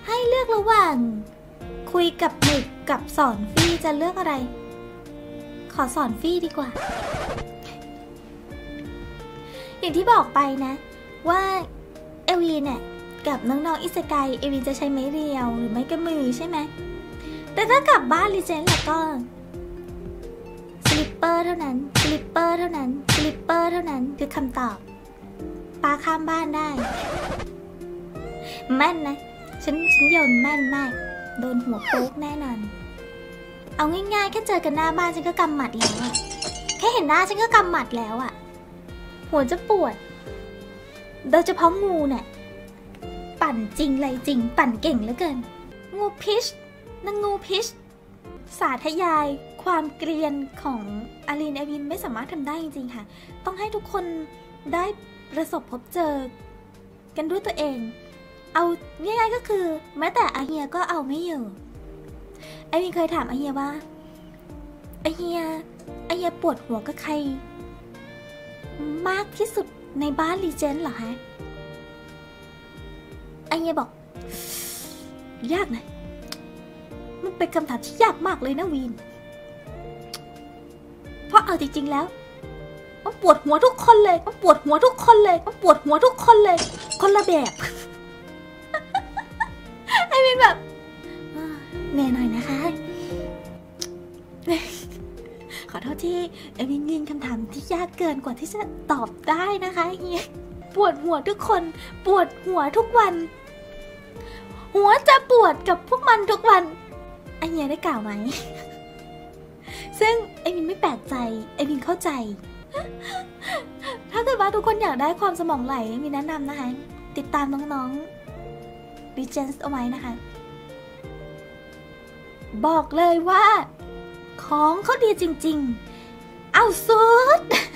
ให้เลือกระหว่างคุยกับหมึกกับสอนฟี่จะเลือกอะไรขอสอนฟี่ดีกว่าอย่างที่บอกไปนะว่าเอวีเนี่ยกับน้องๆอิสกายเอวีจะใช้ไม้เรียวหรือไม้กระมือใช่ไหมแต่ถ้ากลับบ้านลีเจนด์แล้วก็สลิปเปอร์เท่านั้นสลิปเปอร์เท่านั้นสลิปเปอร์เท่านั้นคือคำตอบปาข้ามบ้านได้แม่นนะฉันโยนแม่นมากโดนหัวโป๊กแน่นอนเอาง่ายๆแค่เจอกันหน้าบ้านฉันก็กำหมัดแล้วอะแค่เห็นหน้าฉันก็กำหมัดแล้วอะหัวจะปวดโดยเฉพาะงูเนี่ยปั่นจริงไรจริงปั่นเก่งเหลือเกินงูพิชนางงูพิชสาธยายความเกรียนของอารีนเอวินไม่สามารถทำได้จริงๆค่ะต้องให้ทุกคนได้ประสบพบเจอกันด้วยตัวเองเอาง่ายๆก็คือแม้แต่อาเฮียก็เอาไม่อยู่ไอวินเคยถามอาเฮียว่าอาเฮียปวดหัวกับใครมากที่สุดในบ้านลีเจนด์เหรอฮะอาเฮียบอกยากนะมันเป็นคำถามที่ยากมากเลยนะวีนเพราะเอาจริงๆแล้วมันปวดหัวทุกคนเลยมันปวดหัวทุกคนเลยมันปวดหัวทุกคนเลยคนละแบบไอ้เป็นแบบแน่หน่อยนะคะขอโทษที่เอวินยิงคำถามที่ยากเกินกว่าที่จะตอบได้นะคะเฮียปวดหัวทุกคนปวดหัวทุกวันหัวจะปวดกับพวกมันทุกวันไอเฮียได้กล่าวไหมซึ่งเอวินไม่แปลกใจเอวินเข้าใจถ้าเกิดว่าทุกคนอยากได้ความสมองไหลมีแนะนำนะคะติดตามน้องๆ Legends เอาไว้นะคะบอกเลยว่าของเขาดีจริงๆเอาสุด